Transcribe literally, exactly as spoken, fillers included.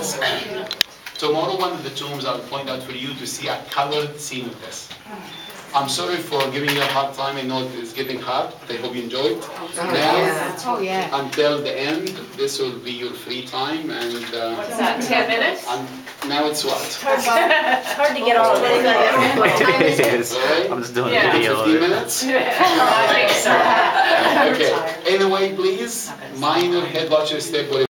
this. Tomorrow, one of the tombs I'll point out for you to see a colored scene of this. I'm sorry for giving you a hard time. I know it's getting hard, but I hope you enjoyed. Oh, Now, yeah. Oh, yeah. until the end, this will be your free time. And uh, What's that, ten minutes? and now it's what? It's hard to get all of it. It is. Right? I'm just doing Yeah. a video. fifteen minutes? I think so. Okay. Anyway, please, minor head watcher step.